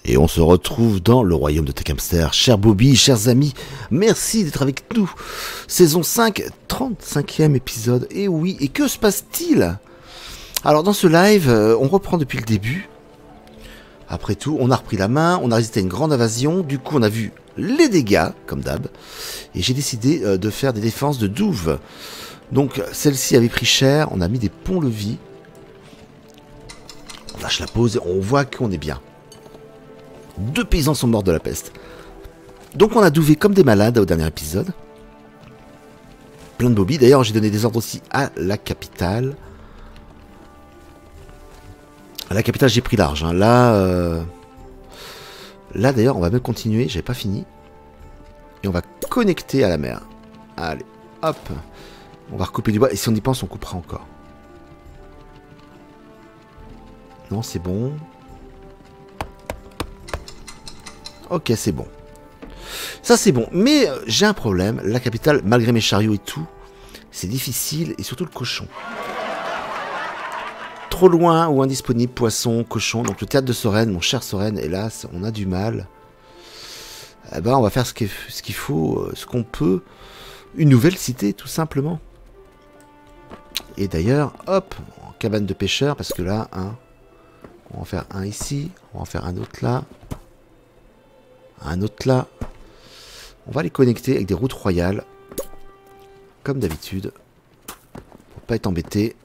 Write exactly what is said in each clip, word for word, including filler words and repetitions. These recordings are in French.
Et on se retrouve dans le royaume de Techhamster. Cher Bobby, chers amis, merci d'être avec nous. Saison cinq, trente-cinquième épisode. Et oui, et que se passe-t-il? Alors dans ce live, euh, on reprend depuis le début. Après tout, on a repris la main, on a résisté à une grande invasion. Du coup, on a vu les dégâts, comme d'hab. Et j'ai décidé euh, de faire des défenses de douve. Donc celle-ci avait pris cher, on a mis des ponts-levis. On lâche la pause et on voit qu'on est bien. Deux paysans sont morts de la peste. Donc on a douvé comme des malades au dernier épisode. Plein de Bobby. D'ailleurs, j'ai donné des ordres aussi à la capitale. À la capitale, j'ai pris large. Hein. Là, euh... là d'ailleurs, on va même continuer. J'avais pas fini. Et on va connecter à la mer. Allez, hop. On va recouper du bois. Et si on y pense, on coupera encore. Non, c'est bon. Ok, c'est bon. Ça, c'est bon. Mais euh, j'ai un problème. La capitale, malgré mes chariots et tout, c'est difficile. Et surtout le cochon. Trop loin ou indisponible, poisson, cochon. Donc le théâtre de Soren, mon cher Soren, hélas, on a du mal. Eh ben, on va faire ce qu'il ce qu'il faut, euh, ce qu'on peut. Une nouvelle cité, tout simplement. Et d'ailleurs, hop, en cabane de pêcheurs, parce que là, hein, on va en faire un ici, on va en faire un autre là. Un autre là. On va les connecter avec des routes royales. Comme d'habitude. Pour pas être embêté.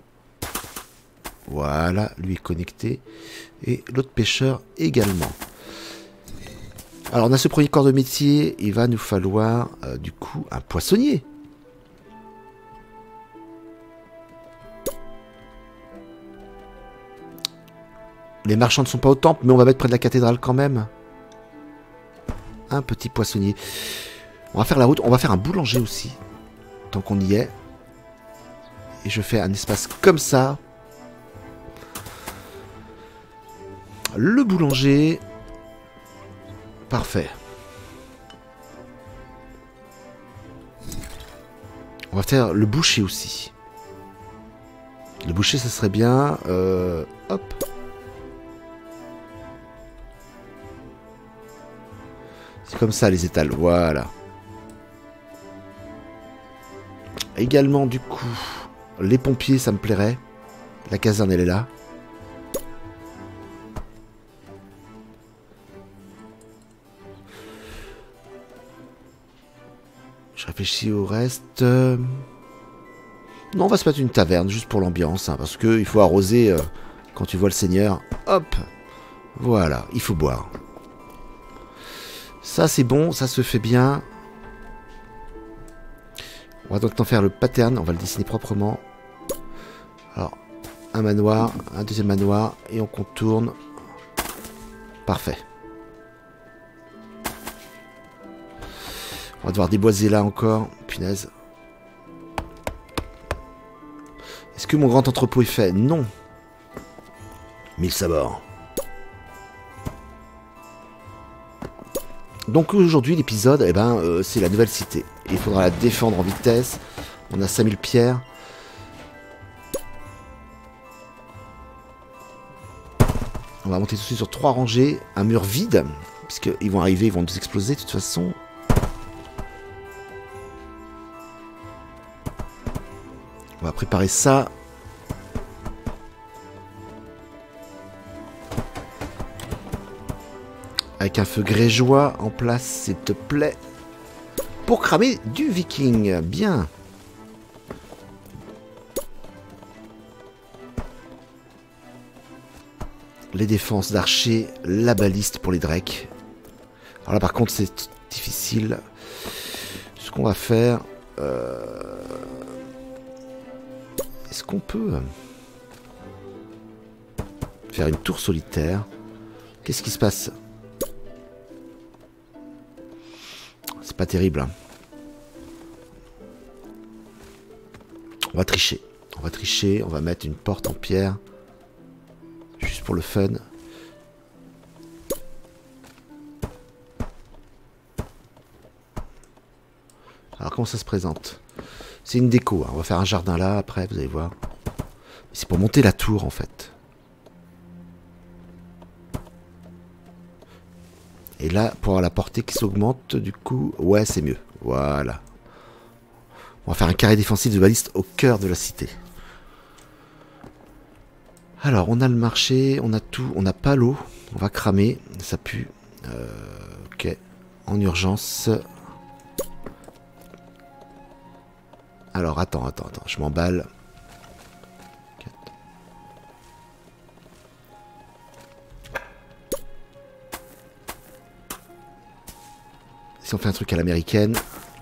Voilà, lui est connecté. Et l'autre pêcheur également. Alors on a ce premier corps de métier. Il va nous falloir euh, du coup un poissonnier. Les marchands ne sont pas au temple, mais on va mettre près de la cathédrale quand même. Un petit poissonnier. On va faire la route. On va faire un boulanger aussi. Tant qu'on y est. Et je fais un espace comme ça. Le boulanger. Parfait. On va faire le boucher aussi. Le boucher, ça serait bien. Euh, hop. C'est comme ça les étals, voilà. Également du coup, les pompiers ça me plairait. La caserne elle est là. Je réfléchis au reste. Non, on va se mettre une taverne juste pour l'ambiance, hein, parce que il faut arroser euh, quand tu vois le seigneur. Hop, voilà, il faut boire. Ça c'est bon, ça se fait bien. On va donc en faire le pattern, on va le dessiner proprement. Alors, un manoir, un deuxième manoir, et on contourne. Parfait. On va devoir déboiser là encore, punaise. Est-ce que mon grand entrepôt est fait? Non. Mille sabords. Donc aujourd'hui l'épisode, eh ben, euh, c'est la nouvelle cité. Et il faudra la défendre en vitesse. On a cinq mille pierres. On va monter tout de suite sur trois rangées. Un mur vide. Puisqu'ils vont arriver, ils vont nous exploser de toute façon. On va préparer ça. Avec un feu grégeois en place, s'il te plaît. Pour cramer du viking. Bien. Les défenses d'archer, la baliste pour les drakes. Alors là par contre c'est difficile. Ce qu'on va faire... Euh... Est-ce qu'on peut faire une tour solitaire? Qu'est-ce qui se passe? C'est pas terrible. Hein. On va tricher. On va tricher. On va mettre une porte en pierre. Juste pour le fun. Alors comment ça se présente? C'est une déco. Hein. On va faire un jardin là après, vous allez voir. C'est pour monter la tour en fait. Et là, pour avoir la portée qui s'augmente, du coup, ouais, c'est mieux. Voilà. On va faire un carré défensif de baliste au cœur de la cité. Alors, on a le marché, on a tout, on n'a pas l'eau. On va cramer, ça pue. Euh, ok, en urgence. Alors, attends, attends, attends, je m'emballe. Si on fait un truc à l'américaine.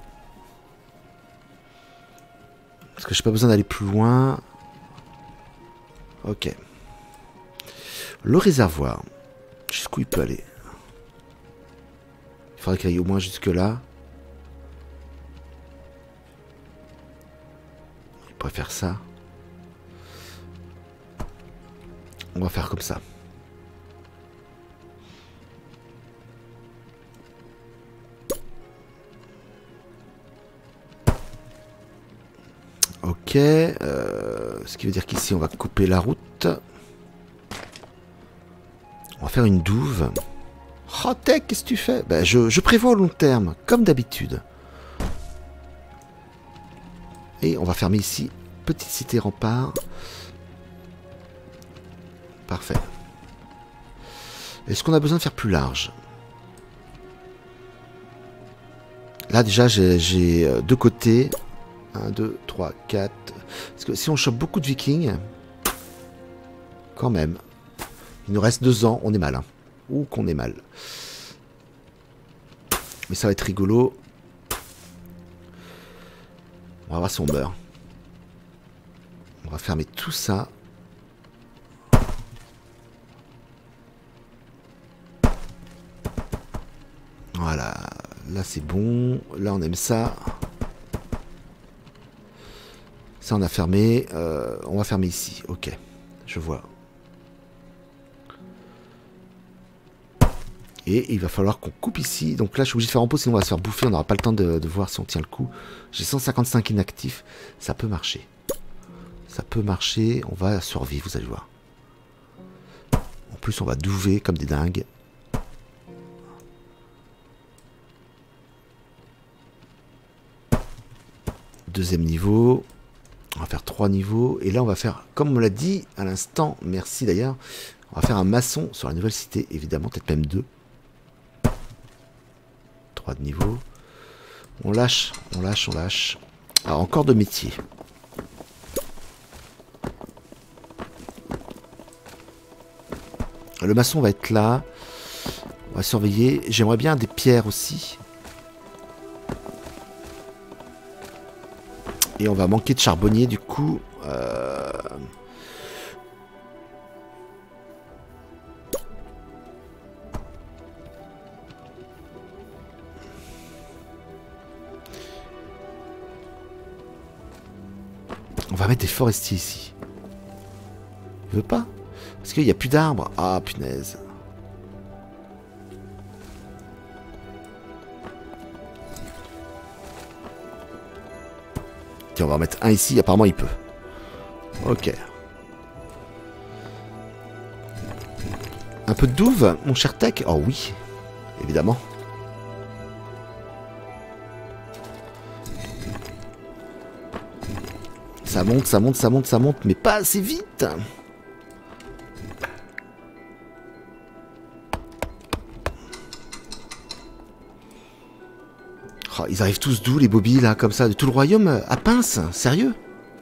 Parce que j'ai pas besoin d'aller plus loin. Ok. Le réservoir. Jusqu'où il peut aller? Il faudrait qu'il aille au moins jusque là. Il pourrait faire ça. On va faire comme ça. Ok, euh, ce qui veut dire qu'ici on va couper la route. On va faire une douve. Oh Tech, qu'est-ce que tu fais? Ben, je, je prévois au long terme, comme d'habitude. Et on va fermer ici, petite cité rempart. Parfait. Est-ce qu'on a besoin de faire plus large? Là déjà j'ai deux côtés. un, deux, trois, quatre. Parce que si on chope beaucoup de vikings, quand même, il nous reste deux ans, on est mal. Hein. Ou qu'on est mal. Mais ça va être rigolo. On va voir si on meurt. On va fermer tout ça. Voilà. Là c'est bon. Là on aime ça. Ça on a fermé. Euh, on va fermer ici. Ok. Je vois. Et il va falloir qu'on coupe ici. Donc là je suis obligé de faire en pause sinon on va se faire bouffer. On n'aura pas le temps de, de voir si on tient le coup. J'ai cent cinquante-cinq inactifs. Ça peut marcher. Ça peut marcher. On va survivre, vous allez voir. En plus on va douver comme des dingues. Deuxième niveau. On va faire trois niveaux. Et là on va faire, comme on l'a dit à l'instant, merci d'ailleurs, on va faire un maçon sur la nouvelle cité, évidemment, peut-être même deux. Trois de niveau. On lâche, on lâche, on lâche. Alors encore de métier. Le maçon va être là. On va surveiller. J'aimerais bien des pierres aussi. Et on va manquer de charbonnier du coup. Euh... On va mettre des forestiers ici. Il veut pas? Parce qu'il n'y a plus d'arbres. Ah punaise. Tiens, on va en mettre un ici, apparemment il peut. Ok. Un peu de douve, mon cher Tech? Oh oui, évidemment. Ça monte, ça monte, ça monte, ça monte, mais pas assez vite. Oh, ils arrivent tous d'où les bobbies là, comme ça, de tout le royaume, à pince, sérieux?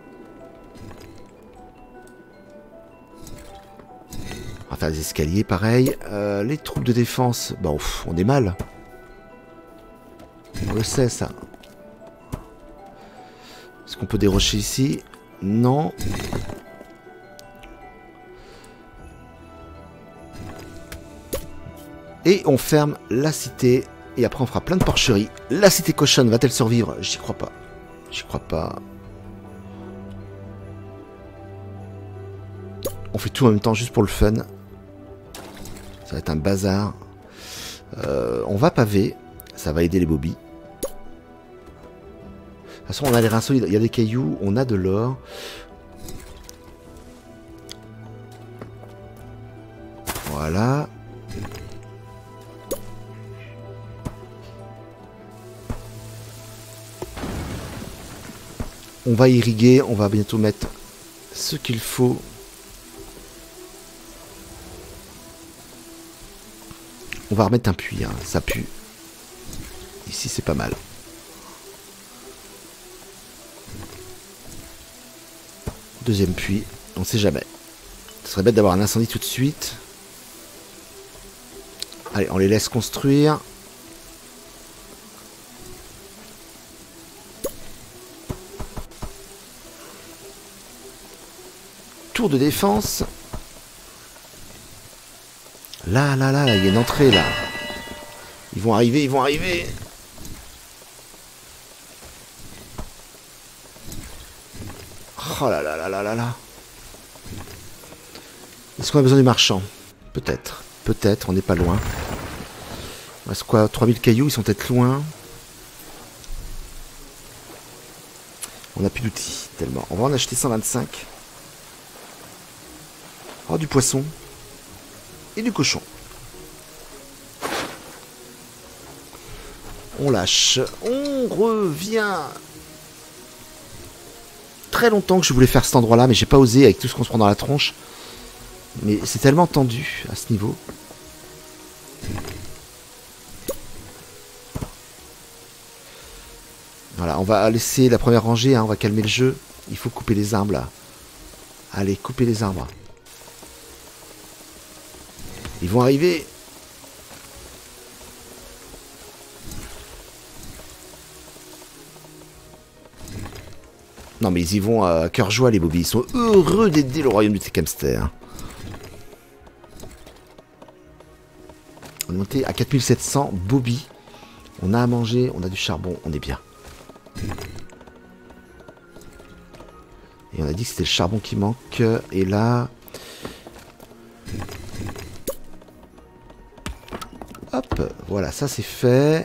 On va faire des escaliers, pareil. Euh, les troupes de défense, bon, pff, on est mal. On le sait, ça. Est-ce qu'on peut dérocher ici? Non. Et on ferme la cité. Et après on fera plein de porcheries. La cité cochonne va-t-elle survivre? J'y crois pas. J'y crois pas. On fait tout en même temps juste pour le fun. Ça va être un bazar. Euh, on va paver. Ça va aider les bobbies. De toute façon on a les reins solides. Il y a des cailloux. On a de l'or. Voilà. On va irriguer, on va bientôt mettre ce qu'il faut. On va remettre un puits, hein. Ça pue. Ici c'est pas mal. Deuxième puits, on sait jamais. Ce serait bête d'avoir un incendie tout de suite. Allez, on les laisse construire. Tour de défense. Là, là, là, il y a une entrée là. Ils vont arriver, ils vont arriver. Oh là là là là là là. Est-ce qu'on a besoin des marchands? Peut-être. Peut-être, on n'est pas loin. Est-ce quoi, trois mille cailloux, ils sont peut-être loin. On n'a plus d'outils, tellement. On va en acheter cent vingt-cinq. Oh, du poisson. Et du cochon. On lâche. On revient. Très longtemps que je voulais faire cet endroit-là, mais j'ai pas osé avec tout ce qu'on se prend dans la tronche. Mais c'est tellement tendu à ce niveau. Voilà, on va laisser la première rangée, hein, on va calmer le jeu. Il faut couper les arbres là. Allez, couper les arbres. Ils vont arriver. Non mais ils y vont à cœur joie les bobbies. Ils sont heureux d'aider le royaume du Tecamster. On est monté à quatre mille sept cents bobbies. On a à manger, on a du charbon, on est bien. Et on a dit que c'était le charbon qui manque. Et là... Hop, voilà, ça c'est fait.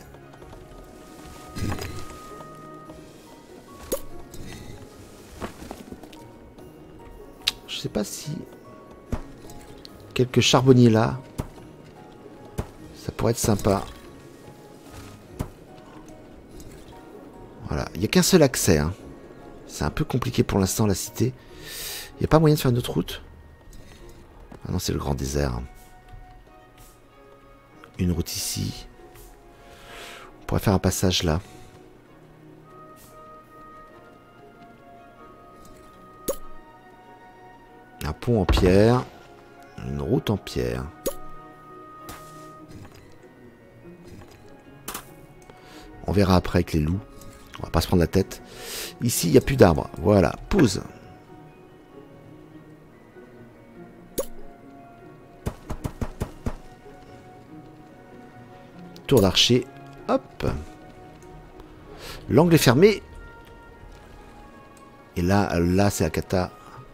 Je sais pas si... Quelques charbonniers là. Ça pourrait être sympa. Voilà, il n'y a qu'un seul accès. Hein. C'est un peu compliqué pour l'instant la cité. Il n'y a pas moyen de faire une autre route? Ah non, c'est le grand désert. Une route ici. On pourrait faire un passage là. Un pont en pierre. Une route en pierre. On verra après avec les loups. On va pas se prendre la tête. Ici, il n'y a plus d'arbres. Voilà, pause. Tour d'archer. Hop. L'angle est fermé. Et là, là, c'est la cata.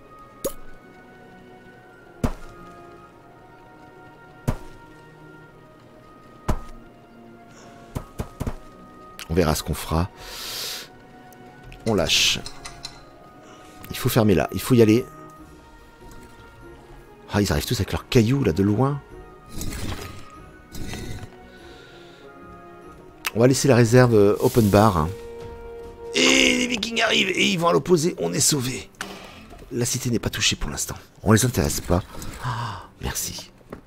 On verra ce qu'on fera. On lâche. Il faut fermer là. Il faut y aller. Ah, ils arrivent tous avec leurs cailloux là de loin. On va laisser la réserve euh, open bar. Hein. Et les vikings arrivent et ils vont à l'opposé. On est sauvés. La cité n'est pas touchée pour l'instant. On les intéresse pas. Ah, merci.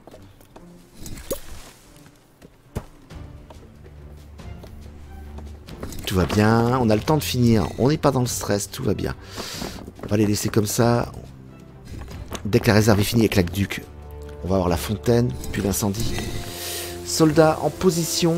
Tout va bien. On a le temps de finir. On n'est pas dans le stress. Tout va bien. On va les laisser comme ça. Dès que la réserve est finie avec l'aqueduc, on va avoir la fontaine. Plus d'incendie. Soldats en position.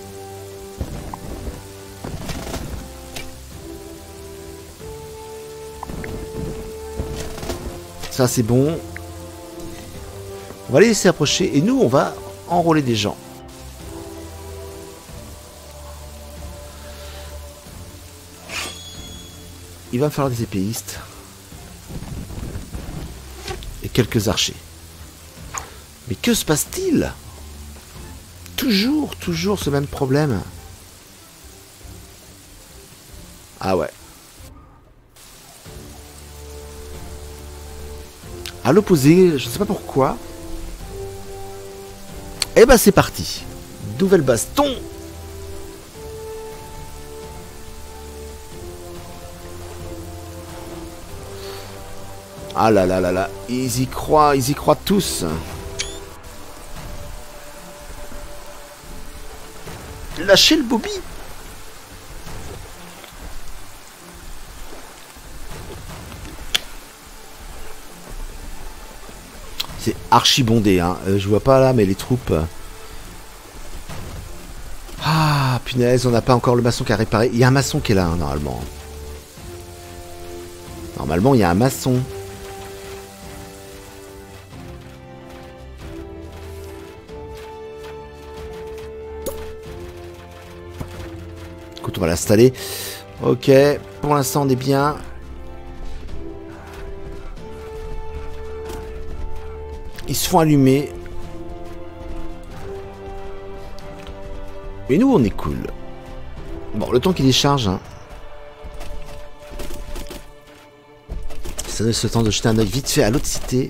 Ça c'est bon. On va les laisser approcher et nous on va enrôler des gens. Il va me falloir des épéistes. Et quelques archers. Mais que se passe-t-il? Toujours, toujours ce même problème. Ah ouais. À l'opposé, je ne sais pas pourquoi. Et ben c'est parti. Nouvelle baston. Ah là là là là, ils y croient, ils y croient tous. Lâchez le Bobby. C'est archi bondé, hein. Euh, je vois pas là, mais les troupes... Ah, punaise, on n'a pas encore le maçon qui a réparé. Il y a un maçon qui est là, hein, normalement. Normalement, il y a un maçon. Écoute, on va l'installer. Ok, pour l'instant, on est bien. Ils se font allumer. Et nous, on est cool. Bon, le temps qu'il décharge, hein. Ça donne le temps de jeter un œil vite fait à l'autre cité.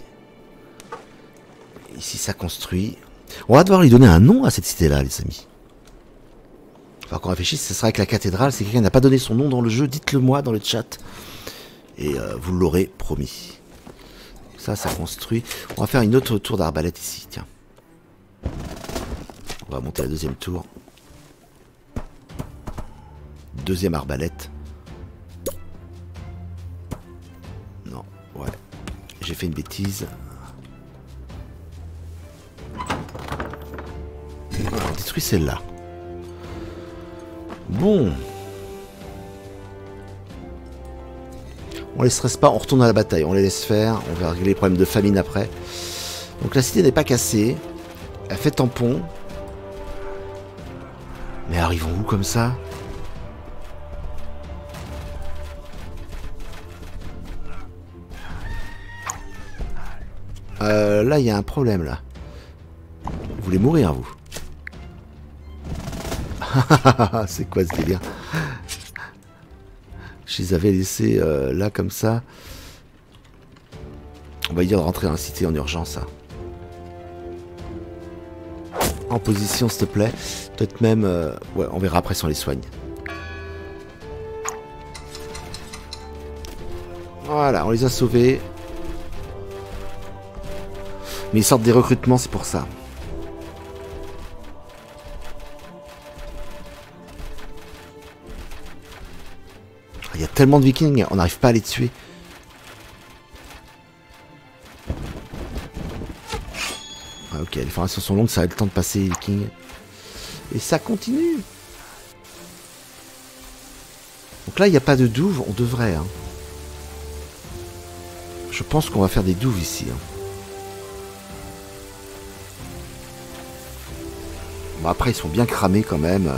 Ici, ça construit. On va devoir lui donner un nom à cette cité-là, les amis. Il faut qu'on réfléchisse, ce sera avec la cathédrale. Si quelqu'un n'a pas donné son nom dans le jeu, dites-le moi dans le chat. Et euh, vous l'aurez promis. Ça, ça construit. On va faire une autre tour d'arbalète ici, tiens. On va monter la deuxième tour. Deuxième arbalète. Non, ouais. J'ai fait une bêtise. On détruit celle-là. Bon. On les stresse pas, on retourne à la bataille. On les laisse faire. On va régler les problèmes de famine après. Donc la cité n'est pas cassée. Elle fait tampon. Mais arrivons où comme ça ? Euh, là, il y a un problème, là. Vous voulez mourir, vous? C'est quoi ce délire? Je les avais laissés euh, là, comme ça. On va dire de rentrer dans la cité en urgence, ça. En position, s'il te plaît. Peut-être même... Euh, ouais, on verra après si on les soigne. Voilà, on les a sauvés. Mais ils sortent des recrutements, c'est pour ça. Il y a tellement de vikings, on n'arrive pas à les tuer. Ah, ok, les formations sont longues, ça a le temps de passer les vikings. Et ça continue. Donc là, il n'y a pas de douves, on devrait. Hein. Je pense qu'on va faire des douves ici. Hein. Bon, après, ils sont bien cramés quand même.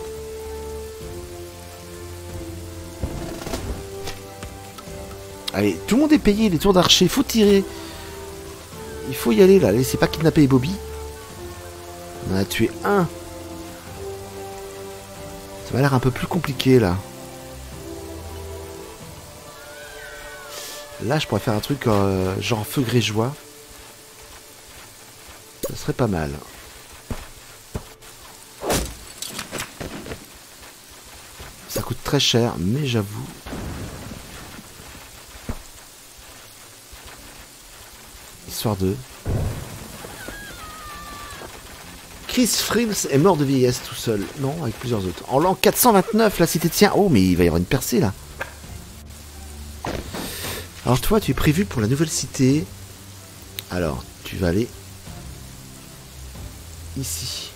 Allez, tout le monde est payé, les tours d'archer. Il faut tirer. Il faut y aller, là. Laissez pas kidnapper les Bobby. On en a tué un. Ça m'a l'air un peu plus compliqué, là. Là, je pourrais faire un truc euh, genre feu grégeois. Ça serait pas mal. Ça coûte très cher, mais j'avoue... Histoire de... Chris Frills est mort de vieillesse tout seul. Non, avec plusieurs autres. En l'an quatre cent vingt-neuf, la cité tient... Oh, mais il va y avoir une percée, là. Alors toi, tu es prévu pour la nouvelle cité. Alors, tu vas aller... Ici.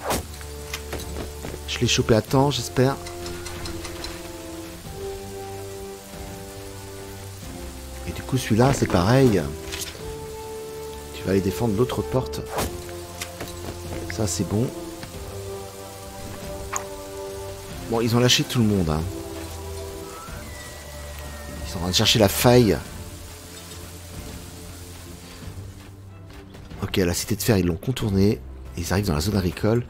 Je l'ai chopé à temps, j'espère. Et du coup, celui-là, c'est pareil. Tu vas aller défendre l'autre porte. Ça, c'est bon. Bon, ils ont lâché tout le monde. Hein. Ils sont en train de chercher la faille. Ok, la cité de fer, ils l'ont contournée. Ils arrivent dans la zone agricole.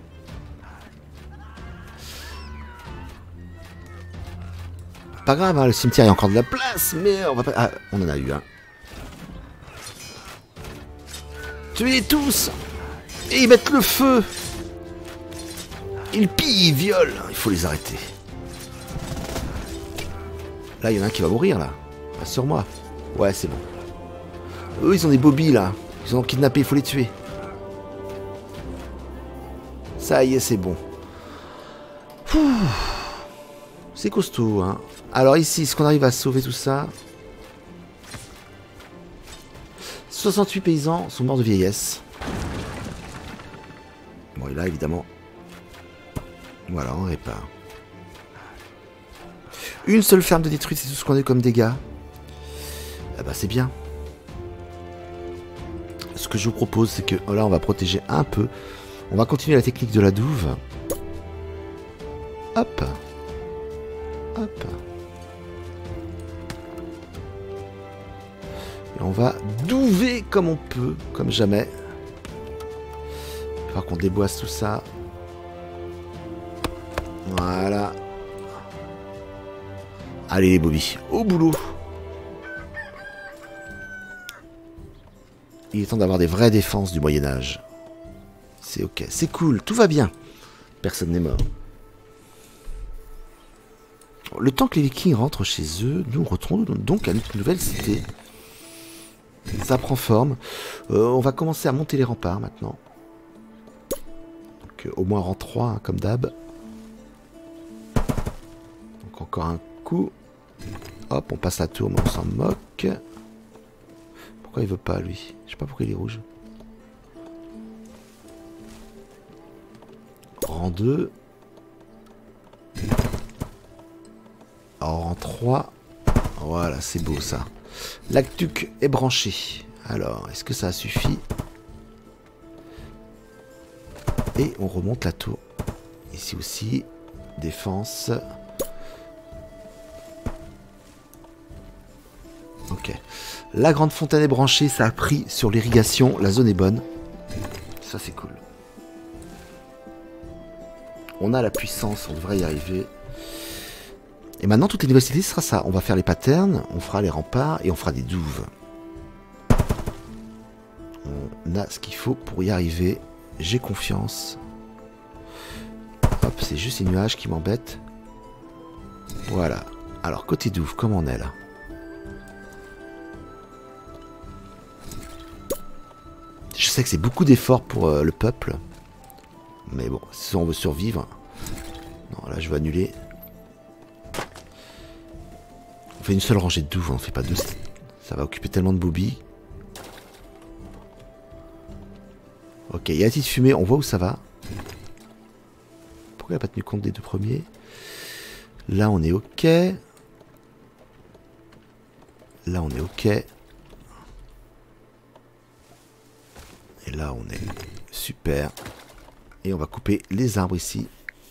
Pas grave, hein, le cimetière, il y a encore de la place, mais on va pas... Ah, on en a eu un. Hein. Tuez-les tous. Et ils mettent le feu. Ils pillent, ils violent. Il faut les arrêter. Là, il y en a un qui va mourir, là. Rassure-moi. Ouais, c'est bon. Eux, ils ont des bobbies, là. Ils ont kidnappé, il faut les tuer. Ça y est, c'est bon. C'est costaud, hein. Alors ici, est-ce qu'on arrive à sauver tout ça? soixante-huit paysans sont morts de vieillesse. Bon, et là, évidemment... Voilà, on répare. Une seule ferme de détruite, c'est tout ce qu'on a eu comme dégâts. Ah bah, c'est bien. Ce que je vous propose, c'est que là, on va protéger un peu. On va continuer la technique de la douve. Hop. Hop. Et on va douver comme on peut, comme jamais. Il va falloir qu'on déboisse tout ça. Voilà. Allez les Bobby, au boulot. Il est temps d'avoir des vraies défenses du Moyen-Âge. C'est ok, c'est cool, tout va bien. Personne n'est mort. Le temps que les Vikings rentrent chez eux, nous retournons donc à notre nouvelle cité. Ça prend forme. Euh, on va commencer à monter les remparts maintenant. Donc, au moins rang trois, hein, comme d'hab. Donc encore un coup. Hop, on passe la tour, mais on s'en moque. Pourquoi il veut pas, lui? Je sais pas pourquoi il est rouge. Rang deux. Rang trois. Voilà, c'est beau ça. L'aqueduc est branché. Alors, est-ce que ça suffit? Et on remonte la tour. Ici aussi, défense. Ok. La grande fontaine est branchée, ça a pris sur l'irrigation, la zone est bonne. Ça c'est cool. On a la puissance, on devrait y arriver. Et maintenant, toutes les nouvelles cités, ce sera ça. On va faire les patterns, on fera les remparts et on fera des douves. On a ce qu'il faut pour y arriver. J'ai confiance. Hop, c'est juste les nuages qui m'embêtent. Voilà. Alors, côté douve, comment on est là? Je sais que c'est beaucoup d'efforts pour euh, le peuple. Mais bon, si on veut survivre... Non, là, je vais annuler. On fait une seule rangée de douves, on ne fait pas deux. Ça va occuper tellement de bobby. Ok, il y a la petite fumée, on voit où ça va. Pourquoi il n'a pas tenu compte des deux premiers? Là, on est ok. Là, on est ok. Et là, on est super. Et on va couper les arbres ici.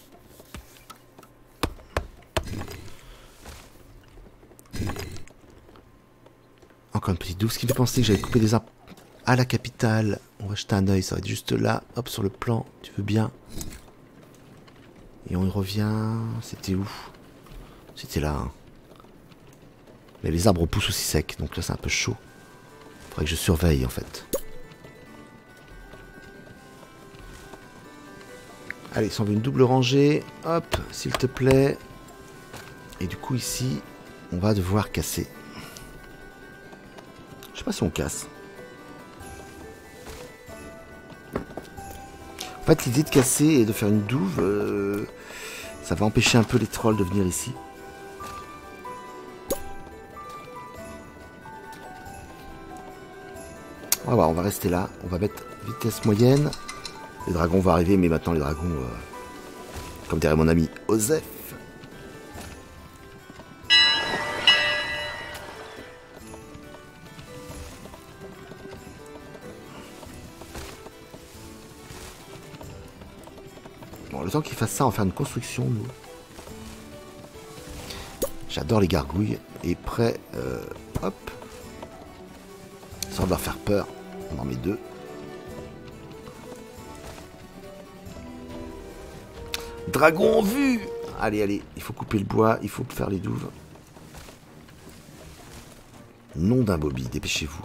Encore une petite douve. Ce qui me fait penser que j'avais coupé des arbres à la capitale. On va jeter un oeil. Ça va être juste là. Hop, sur le plan. Tu veux bien? Et on y revient. C'était où? C'était là. Hein. Mais les arbres poussent aussi secs. Donc là, c'est un peu chaud. Faudrait que je surveille, en fait. Allez, si on veut une double rangée, hop, s'il te plaît. Et du coup, ici, on va devoir casser. Je sais pas si on casse. En fait, l'idée de casser et de faire une douve, euh, ça va empêcher un peu les trolls de venir ici. On va voir, on va rester là. On va mettre vitesse moyenne. Les dragons vont arriver, mais maintenant les dragons, euh, comme dirait mon ami Osef. Bon, le temps qu'ils fassent ça, on va faire une construction, nous. J'adore les gargouilles. Et prêt, euh, hop. Sans leur faire peur, on en met deux. Dragon en vue! Allez, allez, il faut couper le bois, il faut faire les douves. Nom d'un bobby, dépêchez-vous.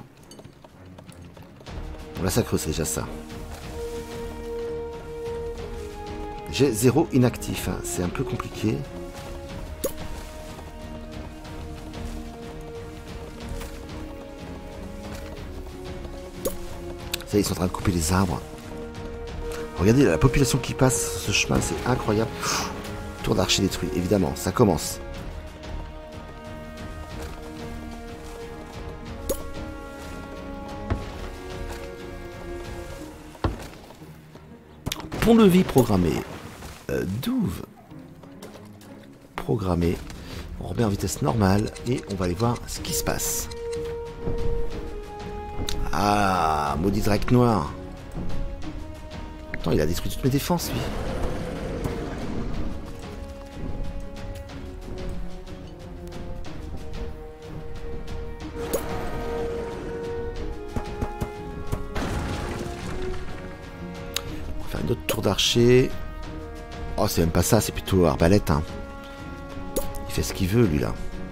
On la sacre, c'est déjà ça. J'ai zéro inactif, hein. C'est un peu compliqué. Ça y est, ils sont en train de couper les arbres. Regardez la population qui passe ce chemin, c'est incroyable. Tour d'archer détruit, évidemment, ça commence. Pont-levis programmé. Euh, Douve. Programmé. On remet en vitesse normale et on va aller voir ce qui se passe. Ah, maudit Drake noir. Attends, il a détruit toutes mes défenses, lui. On va faire une autre tour d'archer. Oh, c'est même pas ça, c'est plutôt arbalète, hein. Il fait ce qu'il veut, lui, là.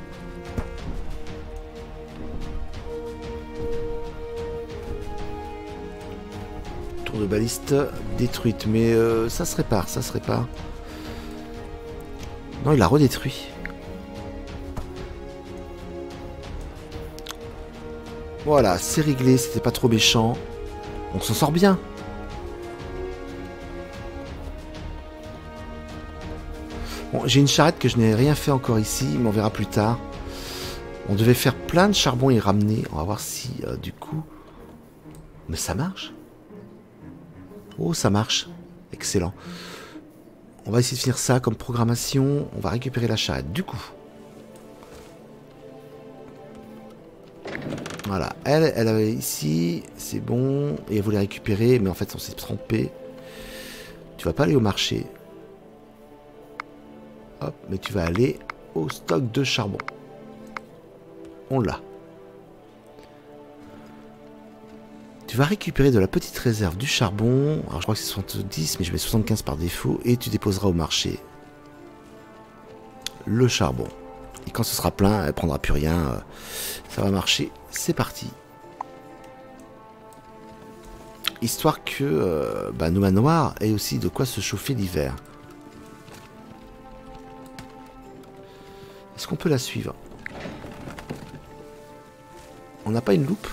Tour de baliste détruite, mais euh, ça se répare, ça se répare. Non, il a redétruit. Voilà, c'est réglé, c'était pas trop méchant. On s'en sort bien. Bon, j'ai une charrette que je n'ai rien fait encore ici, mais on verra plus tard. On devait faire plein de charbon et ramener. On va voir si, euh, du coup... Mais ça marche. Oh, ça marche. Excellent. On va essayer de finir ça comme programmation. On va récupérer la charrette, du coup. Voilà. Elle, elle avait ici. C'est bon. Et elle voulait récupérer, mais en fait, on s'est trompé. Tu vas pas aller au marché. Hop, mais tu vas aller au stock de charbon. On l'a. Tu vas récupérer de la petite réserve du charbon. Alors je crois que c'est soixante-dix, mais je mets soixante-quinze par défaut. Et tu déposeras au marché le charbon. Et quand ce sera plein, elle prendra plus rien. Ça va marcher. C'est parti. Histoire que euh, bah, nos manoirs aient aussi de quoi se chauffer l'hiver. Est-ce qu'on peut la suivre? On n'a pas une loupe?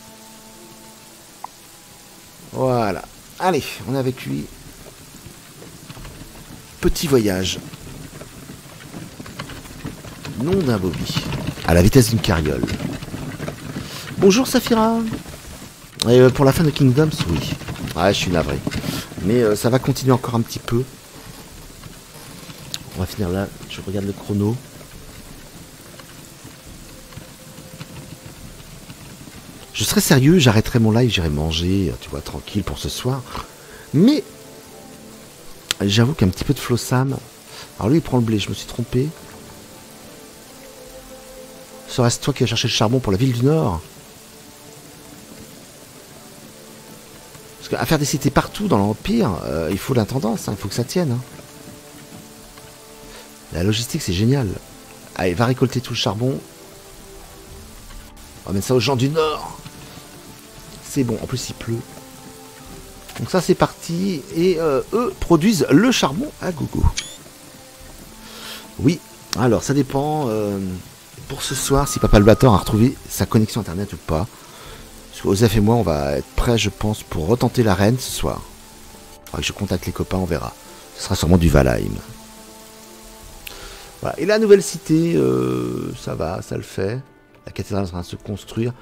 Voilà. Allez, on est avec lui. Petit voyage. Nom d'un bobby. À la vitesse d'une carriole. Bonjour Saphira. Et euh, pour la fin de Kingdoms, oui. Ouais, je suis navré. Mais euh, ça va continuer encore un petit peu. On va finir là. Je regarde le chrono. Je serais sérieux, j'arrêterai mon live, j'irai manger, tu vois, tranquille pour ce soir. Mais, j'avoue qu'un petit peu de Flossam. Alors lui, il prend le blé, je me suis trompé. Serait-ce toi qui vas chercher le charbon pour la ville du Nord? Parce qu'à faire des cités partout dans l'Empire, euh, il faut l'intendance, hein, il faut que ça tienne. Hein. La logistique, c'est génial. Allez, va récolter tout le charbon. On va mettre ça aux gens du Nord. C'est bon, en plus il pleut. Donc ça c'est parti. Et euh, eux produisent le charbon à gogo. Oui, alors ça dépend euh, pour ce soir si Papa le Batteur a retrouvé sa connexion internet ou pas. Parce que Osef et moi on va être prêts je pense pour retenter l'arène ce soir. Faudra que je contacte les copains, on verra. Ce sera sûrement du Valheim. Voilà. Et la nouvelle cité, euh, ça va, ça le fait. La cathédrale est en train de se construire.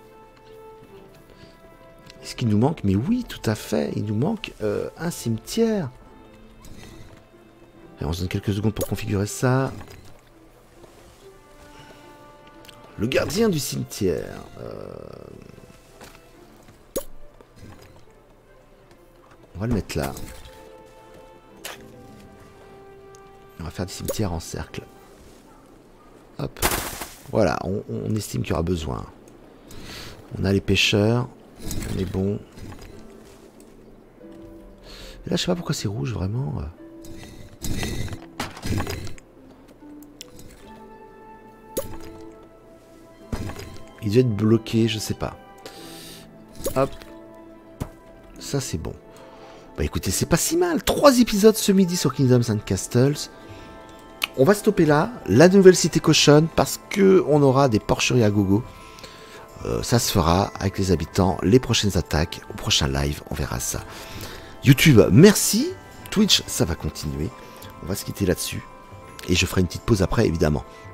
Est-ce qu'il nous manque? Mais oui, tout à fait. Il nous manque euh, un cimetière. Et on se donne quelques secondes pour configurer ça. Le gardien du cimetière. Euh... On va le mettre là. On va faire des cimetières en cercle. Hop. Voilà, on, on estime qu'il y aura besoin. On a les pêcheurs. On est bon. Et là, je sais pas pourquoi c'est rouge, vraiment. Il devait être bloqué, je sais pas. Hop. Ça, c'est bon. Bah écoutez, c'est pas si mal. Trois épisodes ce midi sur Kingdoms and Castles. On va stopper là. La nouvelle cité cochonne parce que on aura des porcheries à gogo. euh, ça se fera avec les habitants, les prochaines attaques, au prochain live, on verra ça. YouTube, merci. Twitch, ça va continuer. On va se quitter là-dessus. Et je ferai une petite pause après, évidemment.